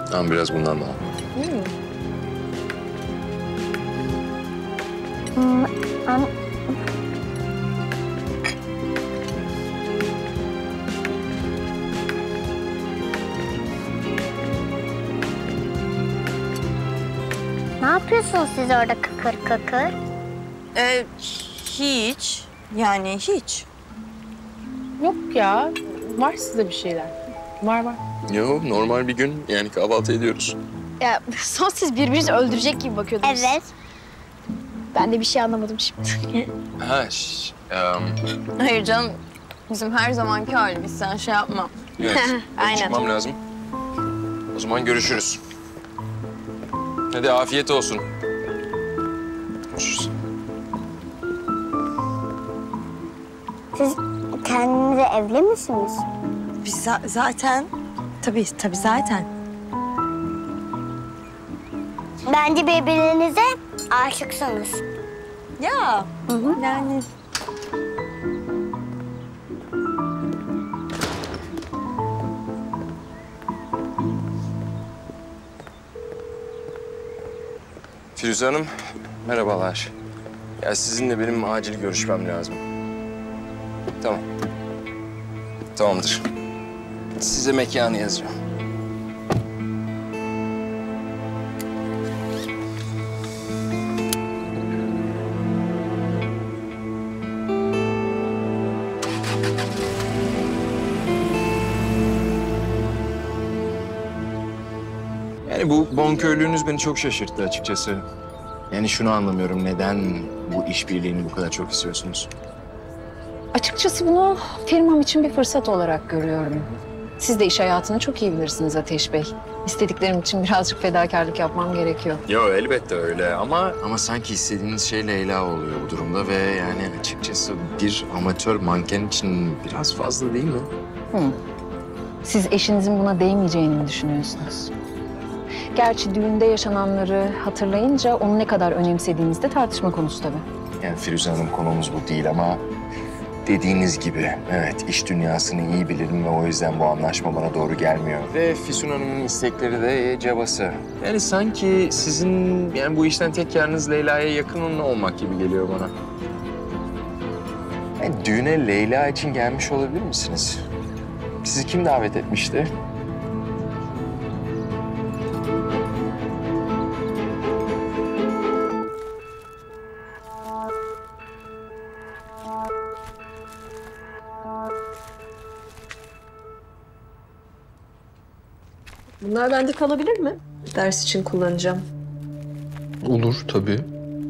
Ama biraz bundan da al. Ama ne yapıyorsunuz siz orada kıkır kıkır? Hiç. Yani hiç. Yok ya. Var sizde bir şeyler. Var. Yo, normal bir gün. Yani kahvaltı ediyoruz. Ya son siz birbirinizi öldürecek gibi bakıyordunuz. Evet. Ben de bir şey anlamadım şimdi. Ha, Hayır canım. Bizim her zamanki halimiz. Sen şey yapma. evet. Benim Aynen. çıkmam lazım. O zaman görüşürüz. Hadi afiyet olsun. Görüşürüz. Siz kendinize evli misiniz? Biz zaten... Tabii zaten. Bence birbirinize aşıksınız. Ya. Yani... Firuze Hanım, merhabalar. Ya sizinle benim acil görüşmem lazım. Tamam. Tamamdır. Size mekanı yazacağım. Yani bu bonkörlüğünüz beni çok şaşırttı açıkçası. Yani şunu anlamıyorum, neden bu işbirliğini bu kadar çok istiyorsunuz? Açıkçası bunu firmam için bir fırsat olarak görüyorum. Siz de iş hayatını çok iyi bilirsiniz Ateş Bey. İstediklerim için birazcık fedakarlık yapmam gerekiyor. Yo, elbette öyle ama sanki istediğiniz şey Leyla oluyor bu durumda ve yani açıkçası bir amatör manken için biraz fazla değil mi? Siz eşinizin buna değmeyeceğini mi düşünüyorsunuz? Gerçi düğünde yaşananları hatırlayınca onu ne kadar önemsediğiniz de tartışma konusu tabii. Yani Firuze Hanım, konumuz bu değil ama dediğiniz gibi evet, iş dünyasını iyi bilirim ve o yüzden bu anlaşma bana doğru gelmiyor. Ve Füsun Hanım'ın istekleri de cabası. Yani sanki sizin yani bu işten tek yarınız Leyla'ya yakın olmak gibi geliyor bana. Yani düğüne Leyla için gelmiş olabilir misiniz? Sizi kim davet etmişti? Bunlar bende kalabilir mi? Ders için kullanacağım. Olur tabii.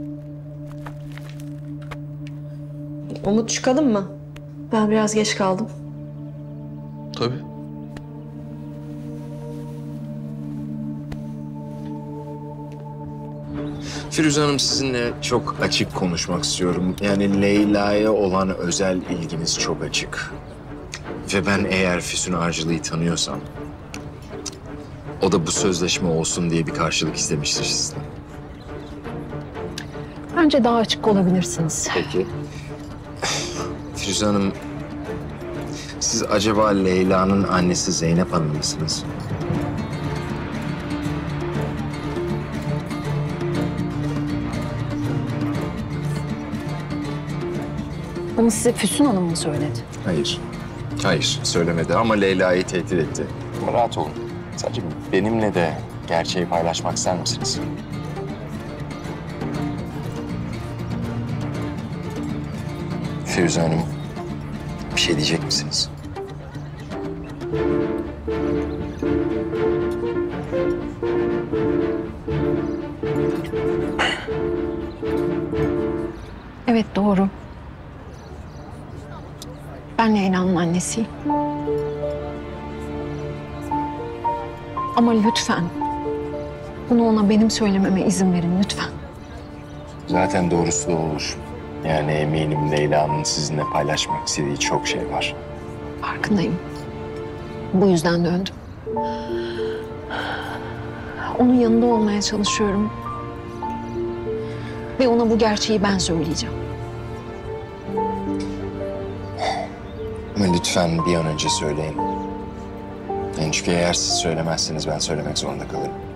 Umut, çıkalım mı? Ben biraz geç kaldım. Tabii. Firuze Hanım, sizinle çok açık konuşmak istiyorum. Yani Leyla'ya olan özel ilginiz çok açık. Ve ben eğer Füsun Arcılı'yı tanıyorsam... o da bu sözleşme olsun diye bir karşılık istemiştir sizden. Bence daha açık olabilirsiniz. Peki. Firuze Hanım, siz acaba Leyla'nın annesi Zeynep Hanım mısınız? Bunu size Füsun Hanım mı söyledi? Hayır. Hayır, söylemedi ama Leyla'yı tehdit etti. Ama rahat olun. Sadece benimle de gerçeği paylaşmak ister misiniz? Firuze Hanım, bir şey diyecek misiniz? Evet, doğru. Ben Leyla'nın annesiyim. Ama lütfen bunu ona benim söylememe izin verin lütfen. Zaten doğrusu da olur. Yani eminim Leyla'nın sizinle paylaşmak istediği çok şey var. Farkındayım. Bu yüzden döndüm. Onun yanında olmaya çalışıyorum. Ve ona bu gerçeği ben söyleyeceğim. Ama lütfen bir an önce söyleyin. Yani çünkü eğer siz söylemezseniz ben söylemek zorunda kalırım.